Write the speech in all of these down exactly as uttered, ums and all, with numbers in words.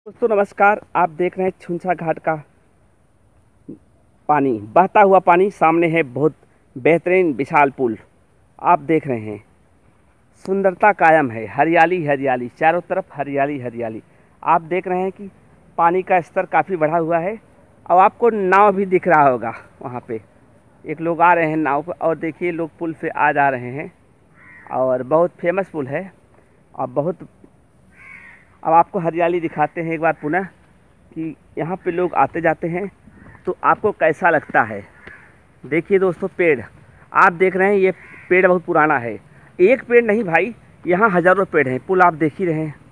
दोस्तों नमस्कार। आप देख रहे हैं छुनछा घाट का पानी, बहता हुआ पानी। सामने है बहुत बेहतरीन विशाल पुल। आप देख रहे हैं सुंदरता कायम है, हरियाली हरियाली, चारों तरफ हरियाली हरियाली। आप देख रहे हैं कि पानी का स्तर काफ़ी बढ़ा हुआ है और आपको नाव भी दिख रहा होगा। वहाँ पे एक लोग आ रहे हैं नाव पर, और देखिए लोग पुल से आ जा रहे हैं। और बहुत फेमस पुल है और बहुत। अब आपको हरियाली दिखाते हैं एक बार पुनः कि यहाँ पे लोग आते जाते हैं तो आपको कैसा लगता है। देखिए दोस्तों, पेड़ आप देख रहे हैं, ये पेड़ बहुत पुराना है। एक पेड़ नहीं भाई, यहाँ हज़ारों पेड़ हैं। पुल आप देख ही रहे हैं,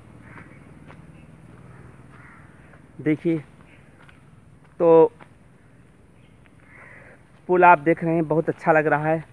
देखिए। तो पुल आप देख रहे हैं, बहुत अच्छा लग रहा है।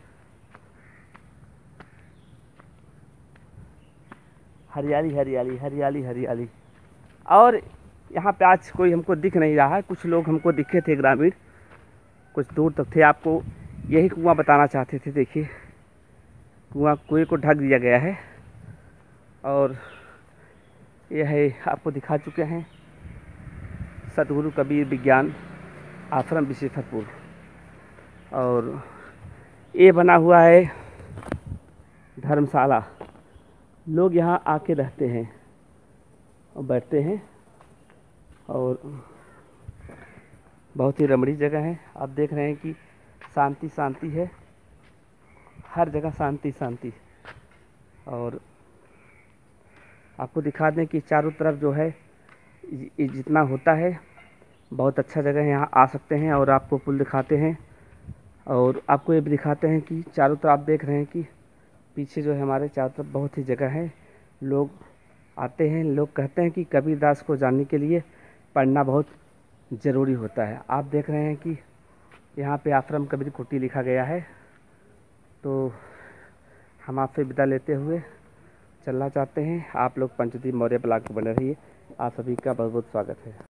हरियाली हरियाली हरियाली हरियाली। और यहाँ पे आज कोई हमको दिख नहीं रहा है। कुछ लोग हमको दिखे थे, ग्रामीण कुछ दूर तक थे। आपको यही कुआं बताना चाहते थे। देखिए कुआं, कुएं को ढक दिया गया है और यह है, आपको दिखा चुके हैं, सतगुरु कबीर विज्ञान आश्रम विशेषरपुर। और ये बना हुआ है धर्मशाला। लोग यहाँ आके रहते हैं और बैठते हैं और बहुत ही रमणीय जगह है। आप देख रहे हैं कि शांति शांति है, हर जगह शांति शांति। और आपको दिखा दें कि चारों तरफ जो है ये जितना होता है, बहुत अच्छा जगह है। यहाँ आ सकते हैं और आपको पुल दिखाते हैं और आपको ये भी दिखाते हैं कि चारों तरफ आप देख रहे हैं कि पीछे जो है हमारे चारों तरफ बहुत ही जगह है। लोग आते हैं। लोग कहते हैं कि कबीरदास को जानने के लिए पढ़ना बहुत ज़रूरी होता है। आप देख रहे हैं कि यहाँ पे आश्रम कबीर कुटी लिखा गया है। तो हम आपसे विदा लेते हुए चलना चाहते हैं। आप लोग पंचदीप मौर्य ब्लॉग को बने रहिए। आप सभी का बहुत बहुत स्वागत है।